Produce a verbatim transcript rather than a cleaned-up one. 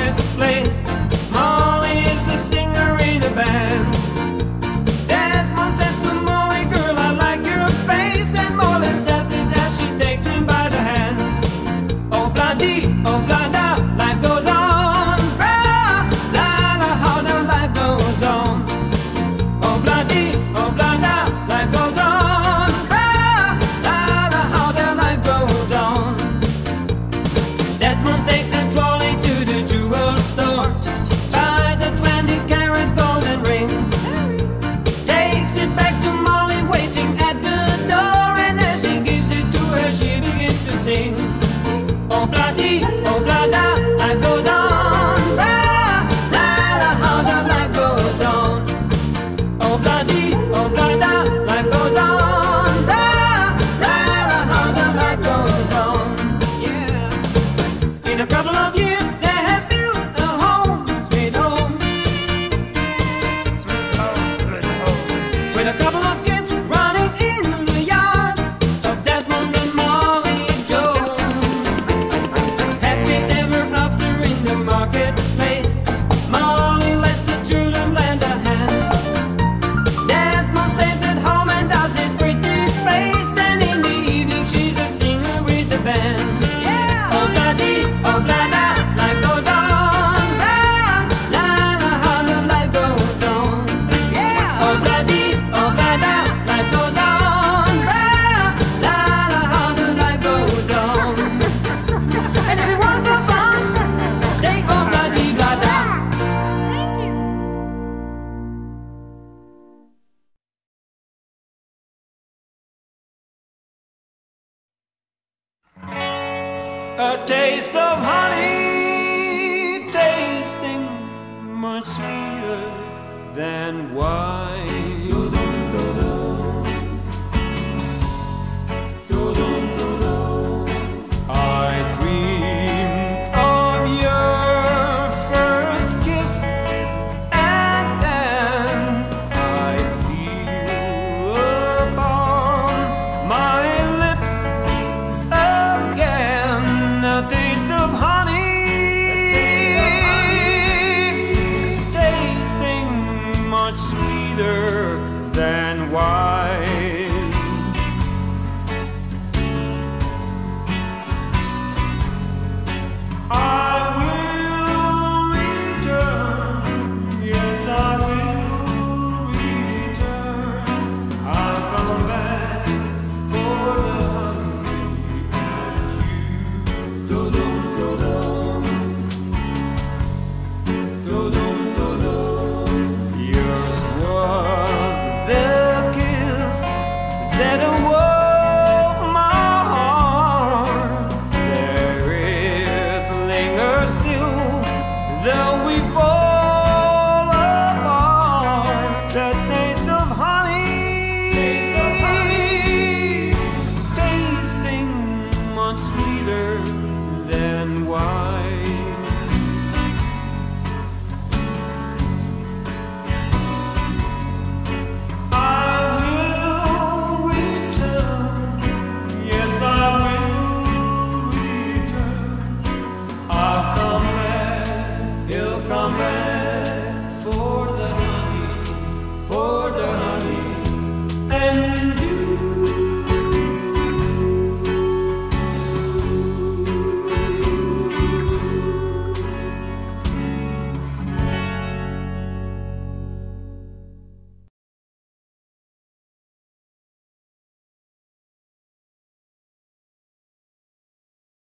marketplace. Molly is the singer in a band. Desmond says to Molly, girl, I like your face. And Molly says this and she takes him by the hand. Oh, bloody, oh, blada, life goes on. Blah, la, la, how the life goes on. Oh, bloody, oh, blada, life goes on. Blah, la, la, how the life goes on. Desmond takes a trolley to the jewel store, buys a twenty carat golden ring, takes it back to Molly waiting at the door, and as he gives it to her she begins to sing. Oh, bloody, oh, blada, life goes on. Blah, la, la, how the life goes on. Oh, bloody, oh, blada, life goes on. Blah, la, la, how the life goes on. Yeah. In a couple of years they have built a home, sweet home, sweet home, sweet home, with a couple of kids running in the yard of Desmond and Molly Jones. Happy ever after in the marketplace. Molly lets the children lend a hand. Desmond stays at home and does his pretty face, and in the evening she's a singer with the band. Yeah. Oh, bloody, oh, blada, life goes on. Blah, la, la, how the life goes on. Yeah. Oh, bloody, oh, blada, life goes on. Blah, la, la, how the life goes on. And everyone's a fun, take oh, bloody, blada. A taste of honey, tasting much sweeter than wine. I dreamed of your first kiss, and then I feel upon my lips again a taste of honey, tasting much sweeter than wine. I will return, yes I will return. I'll come back for the honey and you. Do-dum, do-dum. Do-dum, do-dum. Yours was the kiss that awoke my heart. There it lingers still, though we fall apart. The taste of honey, taste of honey, tasting much sweeter than wine.